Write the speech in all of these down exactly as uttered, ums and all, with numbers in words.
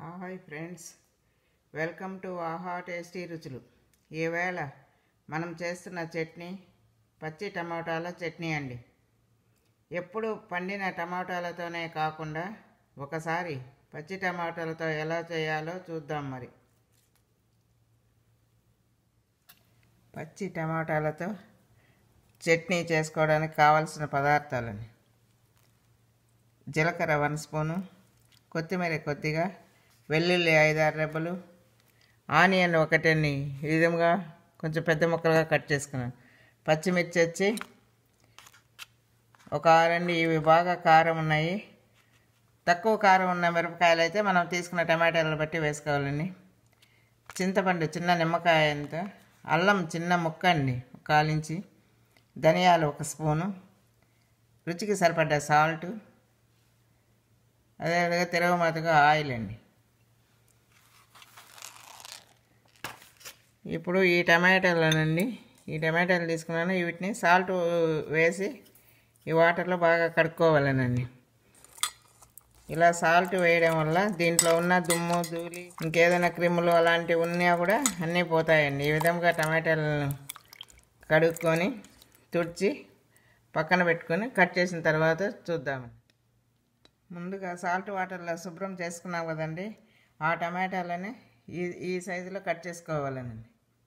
Hi friends, welcome to Aha tasty రుచులు. ఈవేళ మనం చేస్తున్న చట్నీ పచ్చి టమాటాల చట్నీ అండి. ఎప్పుడు పండిన టమాటాలతోనే కాకుండా ఒకసారి పచ్చి టమాటాలతో ఎలా చేయాలో చూద్దాం. మరి పచ్చి టమాటాలతో చట్నీ చేసుకోవడానికి కావలసిన పదార్థాలని: జీలకర్ర వన్ స్పూను, కొత్తిమీర కొద్దిగా, వెల్లుల్లి ఐదారు రెబ్బలు, ఆనియన్ ఒకటిని ఈ విధంగా కొంచెం పెద్ద ముక్కలుగా కట్ చేసుకున్నాను. పచ్చిమిర్చి వచ్చి ఒక ఆరండి. ఇవి బాగా కారం ఉన్నాయి. తక్కువ కారం ఉన్న మిరపకాయలు అయితే మనం తీసుకున్న టమాటాలను బట్టి వేసుకోవాలండి. చింతపండు చిన్న నిమ్మకాయ అంత, అల్లం చిన్న ముక్క అండి కాలించి, ధనియాలు ఒక స్పూను, రుచికి సరిపడ్డ సాల్ట్, అదేవిధంగా తిరగమాతగా ఆయిల్ అండి. ఇప్పుడు ఈ టమాటాలనండి ఈ టమాటాలు తీసుకున్నాను. వీటిని సాల్ట్ వేసి ఈ వాటర్లో బాగా కడుక్కోవాలనండి. ఇలా సాల్ట్ వేయడం వల్ల దీంట్లో ఉన్న దుమ్ము ధూళి ఇంకేదైనా క్రిములు అలాంటివి ఉన్నా కూడా అన్నీ పోతాయండి. ఈ విధంగా టమాటాలను కడుక్కొని తుడిచి పక్కన పెట్టుకొని కట్ చేసిన తర్వాత చూద్దాము. ముందుగా సాల్ట్ వాటర్లో శుభ్రం చేసుకున్నాం కదండి, ఆ టమాటాలని ఈ ఈ సైజులో కట్ చేసుకోవాలనండి.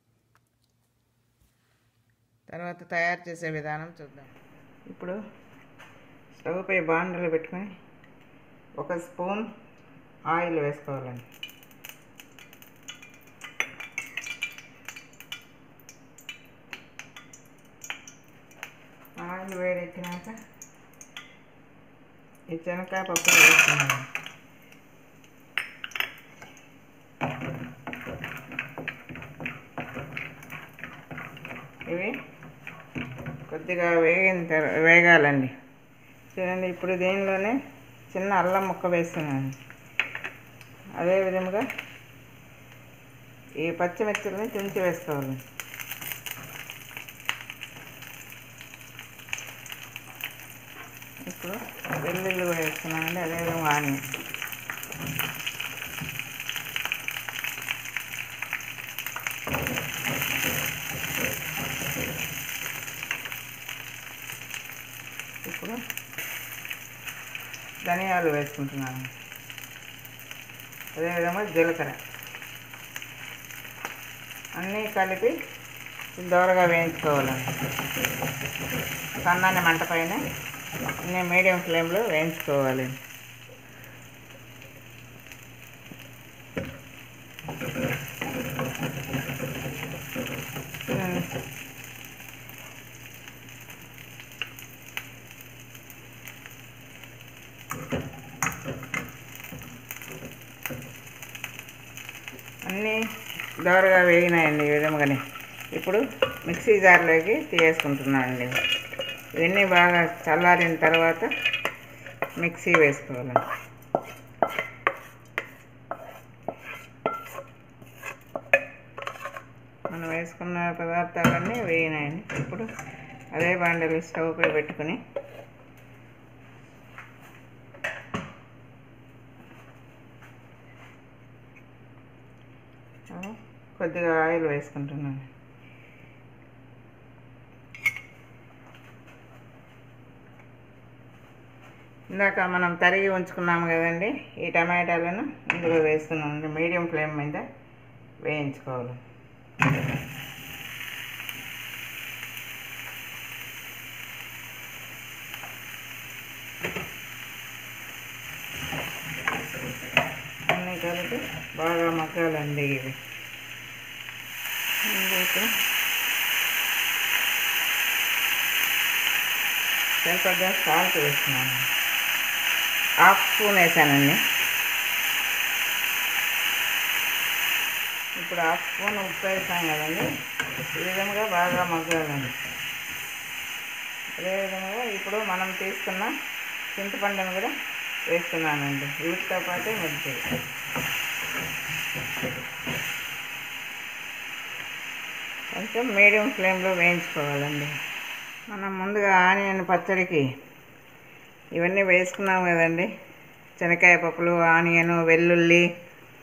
తర్వాత తయారు చేసే విధానం చూద్దాం. ఇప్పుడు స్టవ్ పై బాండలు పెట్టుకొని ఒక స్పూన్ ఆయిల్ వేసుకోవాలండి. ఆయిల్ వేడెక్కినాక ఈ శనగకాయ పప్పు వేసుకున్నాను. ఇవి కొద్దిగా వేగిన తర్వాత వేగాలండి. చూడండి, ఇప్పుడు దీనిలోనే చిన్న అల్లం ముక్క వేస్తున్నాను. అదేవిధంగా ఈ పచ్చిమిర్చిని తుంచి వేసుకోవాలి. ఇప్పుడు వెల్లుల్లి కూడా వేస్తున్నానండి. అదేవిధంగా ఆనియన్, ఇప్పుడు ధనియాలు వేసుకుంటున్నాను. అదేవిధంగా జీలకర్ర అన్నీ కలిపి దోరగా వేయించుకోవాలండి. సన్నని మంట పైన అన్నీ మీడియం ఫ్లేమ్లో వేయించుకోవాలి. అన్నీ దోరగా వేగినాయండి. ఈ విధంగానే ఇప్పుడు మిక్సీ జార్లోకి తీసేసుకుంటున్నానండి. ఇవన్నీ బాగా చల్లారిన తర్వాత మిక్సీ వేసుకోవాలి. మనం వేసుకున్న పదార్థాలన్నీ వేగినాయండి. ఇప్పుడు అదే బాండలు స్టవ్ పై పెట్టుకుని కొద్దిగా ఆయిల్ వేసుకుంటున్నాను. ఇందాక మనం తరిగి ఉంచుకున్నాము కదండి, ఈ టమాటాలను ఇందులో వేస్తున్నాను. మీడియం ఫ్లేమ్ మీద వేయించుకోవాలి. అన్నీ కలిపి బాగా మగ్గాలండి. ఇవి సరిపడ్డా సాల్ట్ వేస్తున్నాను. హాఫ్ స్పూన్ వేసానండి. ఇప్పుడు హాఫ్ స్పూన్ ఉప్పు వేసాం కదండి. ఈ విధంగా బాగా మగ్గాలండి. అదేవిధంగా ఇప్పుడు మనం తీసుకున్న చింతపండును కూడా వేస్తున్నానండి. వీటితో పాటు మిర్చి కొంచెం మీడియం ఫ్లేమ్లో వేయించుకోవాలండి. మనం ముందుగా ఆనియన్ పచ్చడికి ఇవన్నీ వేసుకున్నాం కదండి. శనగకాయ పప్పులు, ఆనియన్, వెల్లుల్లి,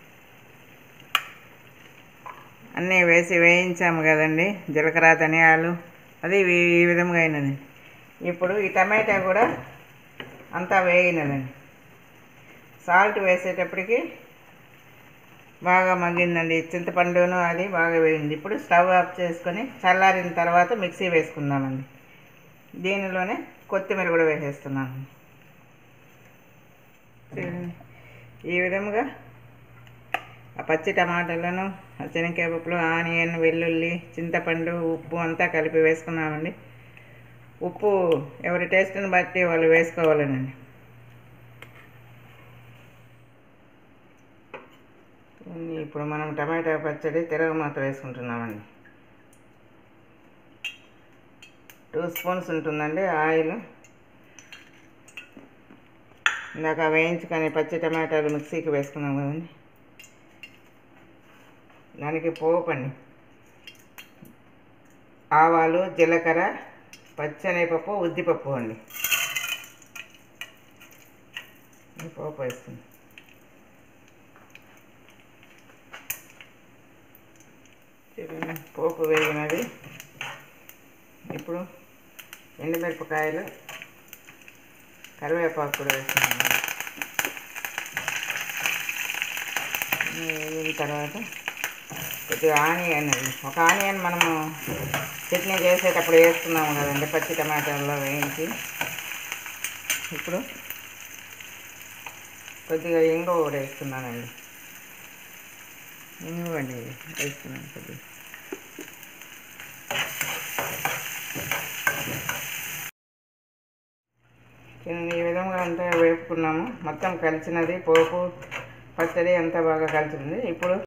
అన్నీ వేసి వేయించాము కదండి, జీలకర్ర ధనియాలు, అది ఈ విధంగా అయినది. ఇప్పుడు ఈ టమాటా కూడా అంతా వేగినదండి. సాల్ట్ వేసేటప్పటికి బాగా మగ్గిందండి. చింతపండును అది బాగా వేగింది. ఇప్పుడు స్టవ్ ఆఫ్ చేసుకొని చల్లారిన తర్వాత మిక్సీ వేసుకుందామండి. దీనిలోనే కొత్తిమీర కూడా వేసేస్తున్నాను. ఈ విధంగా ఆ పచ్చి టమాటాలను, శనగకాయ పప్పులు, ఆనియన్, వెల్లుల్లి, చింతపండు, ఉప్పు అంతా కలిపి వేసుకున్నామండి. ఉప్పు ఎవరి టేస్ట్ని బట్టి వాళ్ళు వేసుకోవాలనండి. ఇప్పుడు మనం టమాటా పచ్చడి తిరగమాత వేసుకుంటున్నామండి. టూ స్పూన్స్ ఉంటుందండి ఆయిల్. ఇందాక వేయించుకొని పచ్చి టమాటాలు మిక్సీకి వేసుకున్నాం కదండి, దానికి పోపు అండి. ఆవాలు, జీలకర్ర, పచ్చెనగపప్పు, ఉద్దిపప్పు అండి. పోపు వేస్తుంది. పోపు వేగినది. ఇప్పుడు ఎండుమిరపకాయలు, కరివేపాకు కూడా వేస్తున్నాము. వేగిన తర్వాత కొద్దిగా ఆనియన్, ఒక ఆనియన్ మనము చట్నీ చేసేటప్పుడు వేసుకున్నాము కదండి పచ్చి టమాటాల్లో వేయించి. ఇప్పుడు కొద్దిగా ఇంగువ కూడా వేస్తున్నానండి. ఇంగువ అండి వేస్తున్నాను కొద్దిగా. ఈ విధంగా అంతా వేపుకున్నాము. మొత్తం కలిసినది, పోపు పచ్చడి అంతా బాగా కలిసింది. ఇప్పుడు